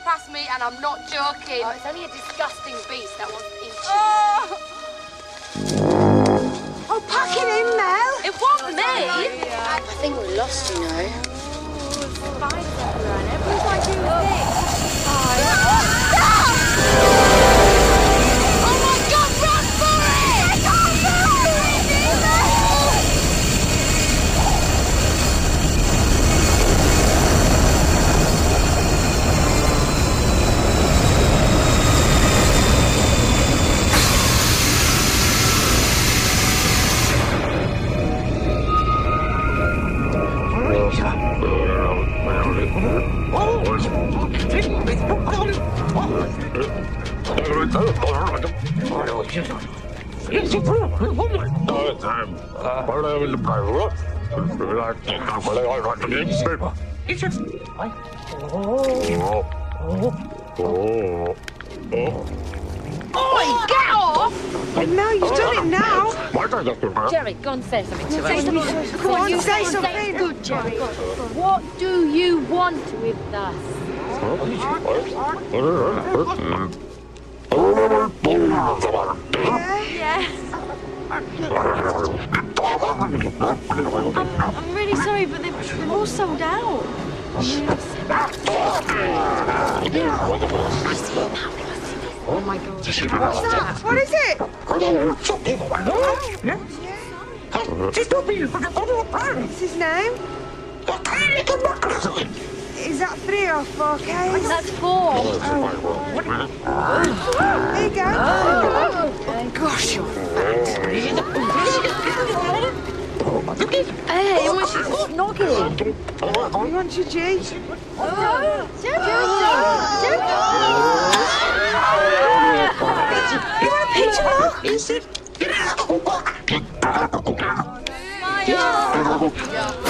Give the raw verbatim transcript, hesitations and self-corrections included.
past me, and I'm not joking. Oh, it's only a disgusting beast that wants to eat you. Oh, Oh, pack it in, Mel. it wasn't me. I think we're lost, you know. Spiders everywhere, and every time I do this. Oh my God, run for it! I can't move! Oi, get off! Mel, you've done it now. Jerry, go and say something to Say us. something. Come on, you say go and something. Good, Jerry. What do you want with us? Yes. I'm really sorry, but they've, they've all sold out. Oh my God. What's that? What is it? What's his name? Is that three or four Ks? That's four. There you go. Gosh, you're fat. Hey, I want you to snog him. You want your G? Oh, Jerry, Jerry, You want a picture, Mel? Smile.